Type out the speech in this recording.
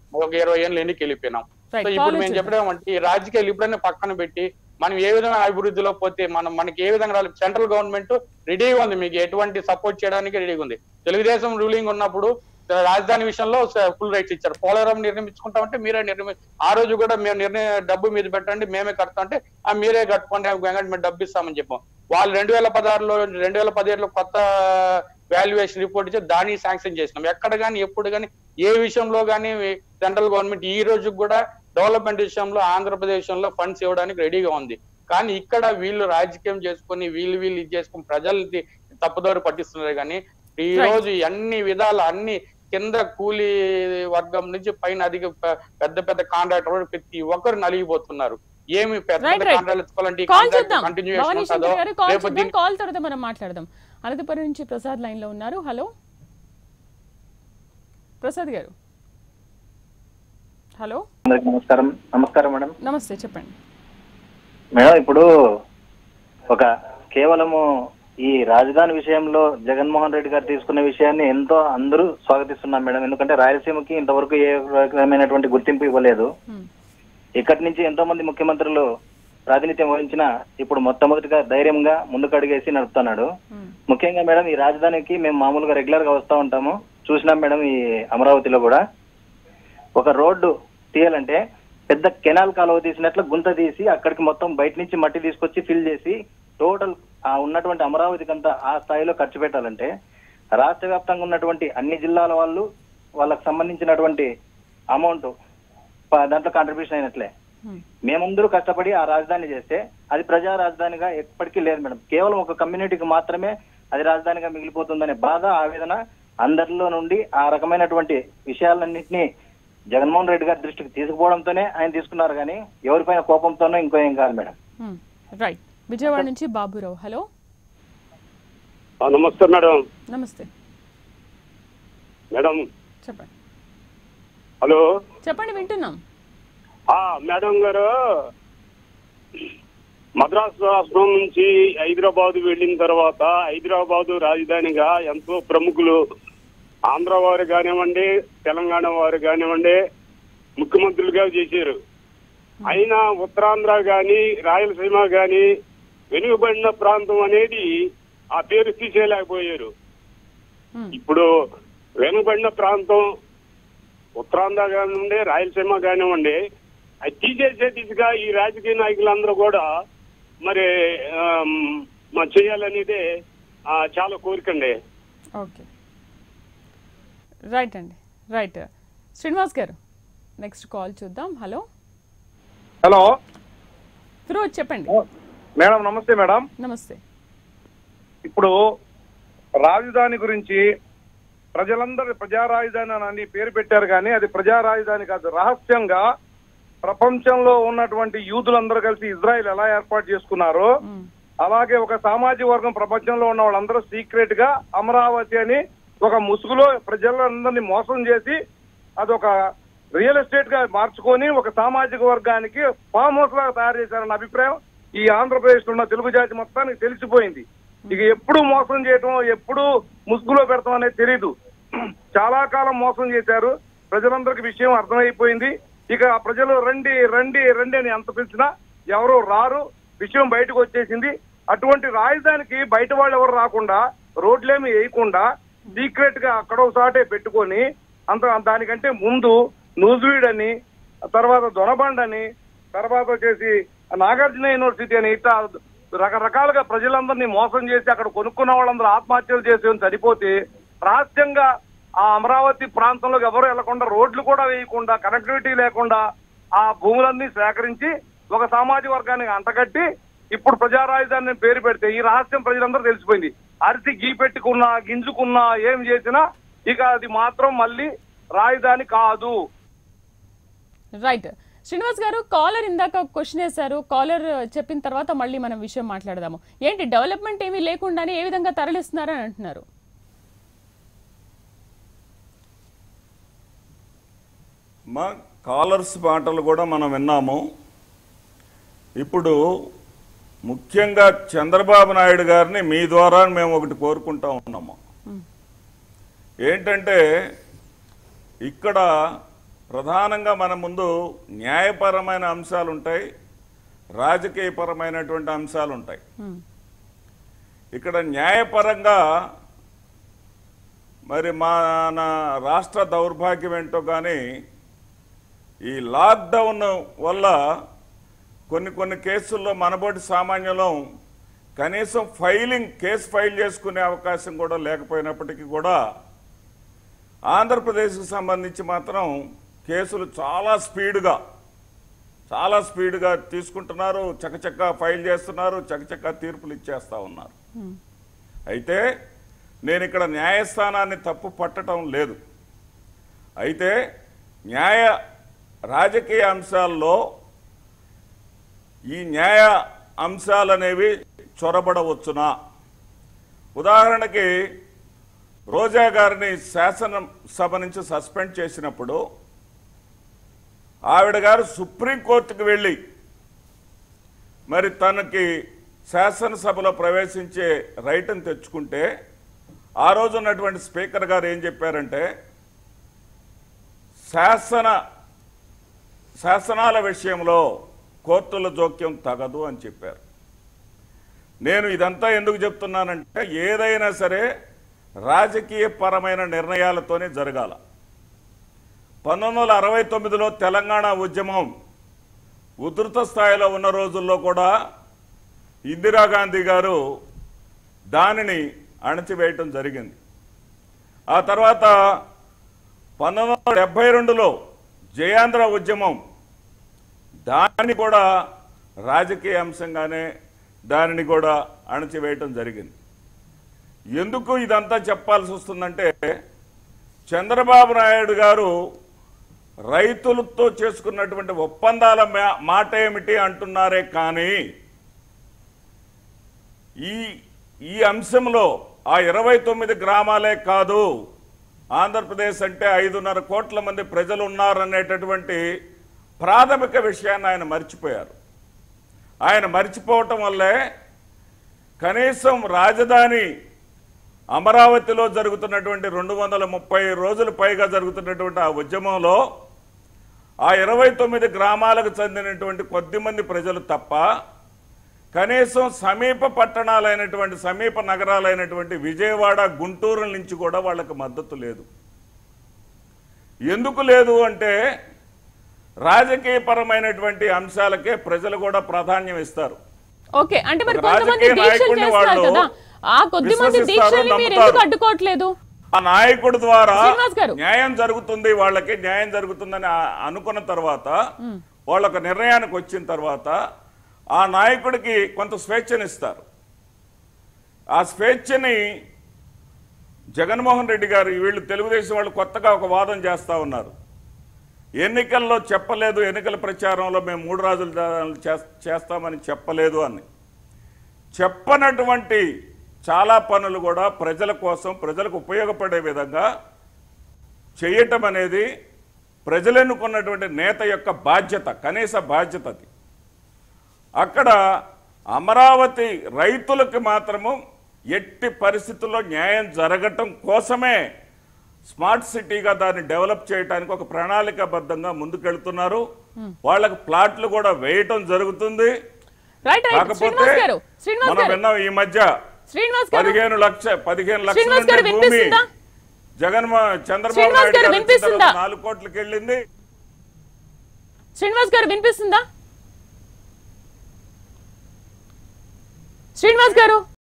ఒక 20 ఏళ్ళు ఎన్నికి వెళ్ళిపోయినాం. సో ఇప్పుడు మేము చెప్పడం అంటే ఈ రాజకీయాలు ఇప్పుడైనా పక్కన పెట్టి మనం ఏ విధంగా అభివృద్ధిలో పోతే మనకి ఏ విధంగా రావాలి. సెంట్రల్ గవర్నమెంట్ రెడీగా ఉంది, మీకు ఎటువంటి సపోర్ట్ చేయడానికి రెడీగా ఉంది. తెలుగుదేశం రూలింగ్ ఉన్నప్పుడు రాజధాని విషయంలో ఫుల్ రైట్స్ ఇచ్చారు. పోలవరం నిర్మించుకుంటామంటే మీరే ఆ రోజు కూడా మేము డబ్బు మీద పెట్టండి మేమే కడతాం అంటే మీరే కట్టుకోండి మేము డబ్బు ఇస్తామని చెప్పాం. వాళ్ళు 2016లో 2017లో కొత్త వాల్యుయేషన్ రిపోర్ట్ ఇచ్చి దాన్ని శాంక్షన్ చేసినాం. ఎక్కడ కానీ ఎప్పుడు కానీ ఏ విషయంలో కానీ సెంట్రల్ గవర్నమెంట్ ఈ రోజు కూడా డెవలప్మెంట్ విషయంలో ఆంధ్రప్రదేశ్ లో ఫండ్స్ ఇవ్వడానికి రెడీగా ఉంది. కానీ ఇక్కడ వీళ్ళు రాజకీయం చేసుకుని వీళ్ళు ఇది చేసుకుని ప్రజల్ని తప్పుదారి పట్టిస్తున్నారు. కానీ ఈ రోజు అన్ని విధాలు అన్ని కింద కూలీ వర్గం నుంచి పైన అధిక పెద్ద పెద్ద కాంట్రాక్టర్ ప్రతి ఒక్కరు నలిగిపోతున్నారు. ఏమి పెద్ద కాంట్రాక్ట్ ఎత్తుకోవాలంటే కాల్ తర్వాత మనం మాట్లాడదాం. అనంతపురం నుంచి ప్రసాద్ లైన్ లో ఉన్నారు. హలో ప్రసాద్ గారు. హలో నమస్కారం. నమస్కారం మేడం. నమస్తే, చెప్పండి మేడం. ఇప్పుడు ఒక కేవలము ఈ రాజధాని విషయంలో జగన్మోహన్ రెడ్డి గారు తీసుకున్న విషయాన్ని ఎంతో అందరూ స్వాగతిస్తున్నాం మేడం. ఎందుకంటే రాయలసీమకి ఇంతవరకు ఏ రకమైనటువంటి గుర్తింపు ఇవ్వలేదు. ఇక్కడి నుంచి ఎంతో మంది ముఖ్యమంత్రులు ప్రాతినిధ్యం వహించిన ఇప్పుడు మొట్టమొదటిగా ధైర్యంగా ముందుకు అడిగేసి నడుపుతున్నాడు. ముఖ్యంగా మేడం ఈ రాజధానికి మేము మామూలుగా రెగ్యులర్ గా వస్తూ ఉంటాము, చూసినాం మేడం. ఈ అమరావతిలో కూడా ఒక రోడ్డు తీయాలంటే పెద్ద కెనాల్ కాలువ తీసినట్లు గుంత తీసి అక్కడికి మొత్తం బయట నుంచి మట్టి తీసుకొచ్చి ఫిల్ చేసి టోటల్ ఆ ఉన్నటువంటి అమరావతికి అంతా ఆ స్థాయిలో ఖర్చు పెట్టాలంటే రాష్ట్ర వ్యాప్తంగా ఉన్నటువంటి అన్ని జిల్లాల వాళ్ళు వాళ్ళకి సంబంధించినటువంటి అమౌంట్ దాంట్లో కాంట్రిబ్యూషన్ అయినట్లే. మేమందరూ కష్టపడి ఆ రాజధాని చేస్తే అది ప్రజా రాజధానిగా ఎప్పటికీ లేదు మేడం. కేవలం ఒక కమ్యూనిటీకి మాత్రమే అది రాజధానిగా మిగిలిపోతుందనే బాధ ఆవేదన అందరిలో నుండి ఆ రకమైనటువంటి విషయాలన్నింటినీ జగన్మోహన్ రెడ్డి గారి దృష్టికి తీసుకుపోవడంతోనే ఆయన తీసుకున్నారు. కానీ ఎవరిపైన కోపంతోనో ఇంకో ఏం కాదు మేడం. రైట్. విజయవాడ నుంచి బాబురావు. హలో నమస్తే మేడం. నమస్తే మేడం. చెప్పండి. హలో చెప్పండి, వింటున్నాం. మేడం గారు, మద్రాసు రాష్ట్రం నుంచి హైదరాబాద్ వెళ్ళిన తర్వాత హైదరాబాదు రాజధానిగా ఎంతో ప్రముఖులు ఆంధ్ర వారు కానివ్వండి తెలంగాణ వారు కానివ్వండి ముఖ్యమంత్రులుగా చేశారు. అయినా ఉత్తరాంధ్ర గాని రాయలసీమ గాని వెనుకబడిన ప్రాంతం అనేది ఆ పేరు తీసేయలేకపోయారు. ఇప్పుడు వెనుకబడిన ప్రాంతం ఉత్తరాంధ్ర కానివ్వండి రాయలసీమ కానివ్వండి అది తీసేసే దిశగా ఈ రాజకీయ నాయకులందరూ కూడా మరి చేయాలనేదే చాలా కోరికండి. ఓకే, రైట్ అండి, right. Srinivas garu, next call చూద్దాం. హలో హలో ఫిరోజ్, చెప్పండి మేడం. నమస్తే మేడం. నమస్తే. ఇప్పుడు రాజధాని గురించి ప్రజలందరూ ప్రజా రాజధాని అని పేరు పెట్టారు, కానీ అది ప్రజా రాజధాని కాదు. రహస్యంగా ప్రపంచంలో ఉన్నటువంటి యూదులందరూ కలిసి ఇజ్రాయెల్ ఎలా ఏర్పాటు చేసుకున్నారో అలాగే ఒక సామాజిక వర్గం ప్రపంచంలో ఉన్న వాళ్ళందరూ సీక్రెట్ గా అమరావతి అని ఒక ముసుగులో ప్రజలందరినీ మోసం చేసి అదొక రియల్ ఎస్టేట్ గా మార్చుకొని ఒక సామాజిక వర్గానికి ఫామ్ హౌస్ లాగా తయారు చేశారన్న అభిప్రాయం ఈ ఆంధ్రప్రదేశ్ లో ఉన్న తెలుగు జాతి మొత్తానికి తెలిసిపోయింది. ఇక ఎప్పుడు మోసం చేయటం ఎప్పుడు ముసుగులో పెడతాం అనేది తెలీదు. చాలా కాలం మోసం చేశారు. ప్రజలందరికీ విషయం అర్థమైపోయింది. ఇక ప్రజలు రండి రండి రండి అని ఎంత పిలిచినా ఎవరు రారు, విషయం బయటకు వచ్చేసింది. అటువంటి రాజధానికి బయట వాళ్ళు ఎవరు రాకుండా రోడ్లేమి వేయకుండా సీక్రెట్ గా అక్కడో సాటే పెట్టుకొని దానికంటే ముందు నూజివీడ్ అని, తర్వాత దొనబండ్ అని, తర్వాత వచ్చేసి నాగార్జున యూనివర్సిటీ అని ఇట్లా రకరకాలుగా ప్రజలందరినీ మోసం చేసి అక్కడ కొనుక్కున్న వాళ్ళందరూ ఆత్మహత్యలు చేసి సరిపోతే రహస్యంగా ఆ అమరావతి ప్రాంతంలోకి ఎవరు వెళ్లకుండా రోడ్లు కూడా వేయకుండా కనెక్టివిటీ లేకుండా ఆ భూములన్నీ సేకరించి ఒక సామాజిక వర్గానికి అంటగట్టి ఇప్పుడు ప్రజా రాజధాని పేరు పెడితే ఈ రహస్యం ప్రజలందరూ తెలిసిపోయింది. అరిసి గీ పెట్టుకున్నా గింజుకున్నా ఏం చేసినా ఇక అది మాత్రం మళ్ళీ రాజధాని కాదు. రైట్. శ్రీనివాస్ గారు, కాలర్ ఇందాక క్వశ్చన్ వేశారు. కాలర్ చెప్పిన తర్వాత మళ్ళీ మనం విషయం మాట్లాడదాము. ఏంటి డెవలప్మెంట్ ఏమీ లేకుండానే ఏ విధంగా తరలిస్తున్నారని అంటున్నారు? మా కాలర్స్ మాటలు కూడా మనం విన్నాము. ఇప్పుడు ముఖ్యంగా చంద్రబాబు నాయుడు గారిని మీ ద్వారా మేము ఒకటి కోరుకుంటా ఉన్నాము. ఏంటంటే ఇక్కడ ప్రధానంగా మన ముందు న్యాయపరమైన అంశాలు ఉంటాయి, రాజకీయపరమైనటువంటి అంశాలు ఉంటాయి. ఇక్కడ న్యాయపరంగా మరి మన రాష్ట్ర దౌర్భాగ్యం ఏంటో కానీ ఈ లాక్డౌన్ వల్ల కొన్ని కేసుల్లో మనబోటి సామాన్యులం కనీసం కేసు ఫైల్ చేసుకునే అవకాశం కూడా లేకపోయినప్పటికీ కూడా ఆంధ్రప్రదేశ్కి సంబంధించి మాత్రం కేసులు చాలా స్పీడ్గా తీసుకుంటున్నారు, చకచకా ఫైల్ చేస్తున్నారు, చకచకా తీర్పులు ఇచ్చేస్తా ఉన్నారు. అయితే నేను ఇక్కడ న్యాయస్థానాన్ని తప్పు పట్టడం లేదు. అయితే రాజకీయ అంశాల్లో ఈ న్యాయ అంశాలనేవి చొరబడవచ్చునా? ఉదాహరణకి రోజా గారిని శాసనసభ నుంచి సస్పెండ్ చేసినప్పుడు ఆవిడ గారు సుప్రీంకోర్టుకు వెళ్ళి మరి తనకి శాసనసభలో ప్రవేశించే రైట్ని తెచ్చుకుంటే ఆ రోజు ఉన్నటువంటి స్పీకర్ గారు ఏం చెప్పారంటే శాసనాల విషయంలో కోర్టుల జోక్యం తగదు అని చెప్పారు. నేను ఇదంతా ఎందుకు చెప్తున్నానంటే ఏదైనా సరే రాజకీయపరమైన నిర్ణయాలతోనే జరగాల. 1969లో తెలంగాణ ఉద్యమం ఉధృత స్థాయిలో ఉన్న రోజుల్లో కూడా ఇందిరాగాంధీ గారు దానిని అణచివేయటం జరిగింది. ఆ తర్వాత 1972లో జయాంధ్ర ఉద్యమం దాన్ని కూడా రాజకీయ అంశంగానే దానిని కూడా అణచివేయటం జరిగింది. ఎందుకు ఇదంతా చెప్పాల్సి వస్తుందంటే చంద్రబాబు నాయుడు గారు రైతులతో చేసుకున్నటువంటి ఒప్పందాల మాట ఏమిటి అంటున్నారే కానీ ఈ అంశంలో ఆ 29 గ్రామాలే కాదు, ఆంధ్రప్రదేశ్ అంటే 5.5 కోట్ల మంది ప్రజలు ఉన్నారనేటటువంటి ప్రాథమిక విషయాన్ని ఆయన మర్చిపోయారు. ఆయన మర్చిపోవటం వల్లే కనీసం రాజధాని అమరావతిలో జరుగుతున్నటువంటి 230 రోజులు పైగా జరుగుతున్నటువంటి ఆ ఉద్యమంలో ఆ 29 గ్రామాలకు చెందినటువంటి కొద్దిమంది ప్రజలు తప్ప కనీసం సమీప పట్టణాలైనటువంటి సమీప నగరాలైనటువంటి విజయవాడ, గుంటూరు నుంచి కూడా వాళ్ళకి మద్దతు లేదు. ఎందుకు లేదు అంటే రాజకీయపరమైనటువంటి అంశాలకే ప్రజలు కూడా ప్రాధాన్యం ఇస్తారు. ఓకే, అంటే మరి కొంతమంది దీక్షలు చేస్తారు కదా, ఆ కొద్దిమంది దీక్షల్ని మీరు ఎందుకు అడ్డుకోవట్లేదు? ఆ నాయకుడి ద్వారా న్యాయం జరుగుతుంది, వాళ్ళకి న్యాయం జరుగుతుందని అనుకున్న తర్వాత వాళ్ళొక నిర్ణయానికి వచ్చిన తర్వాత ఆ నాయకుడికి కొంత స్వేచ్ఛనిస్తారు. ఆ స్వేచ్ఛని జగన్మోహన్ రెడ్డి గారు వీళ్ళు తెలుగుదేశం వాళ్ళు కొత్తగా ఒక వాదన చేస్తూ ఉన్నారు. ఎన్నికల్లో చెప్పలేదు, ఎన్నికల ప్రచారంలో మేము 3 రోజులు చేస్తామని చెప్పలేదు అని. చెప్పనటువంటి చాలా పనులు కూడా ప్రజల కోసం, ప్రజలకు ఉపయోగపడే విధంగా చేయటం అనేది ప్రజలు ఎన్నుకున్నటువంటి నేత యొక్క బాధ్యత, కనీస బాధ్యత అది. అక్కడ అమరావతి రైతులకు మాత్రము ఎట్టి పరిస్థితుల్లో న్యాయం జరగటం కోసమే స్మార్ట్ సిటీగా దాన్ని డెవలప్ చేయడానికి ఒక ప్రణాళికాబద్ధంగా ముందుకెళ్తున్నారు. వాళ్ళకి ప్లాట్లు కూడా వేయటం జరుగుతుంది. కాకపోతే మనం విన్నాం ఈ మధ్య 15 లక్షల భూమి చంద్రబాబు నాయుడు 4 కోట్లకి వెళ్ళింది. శ్రీనివాస్ గారు వినిపిస్తుందా? శ్రీనివాస్ గారు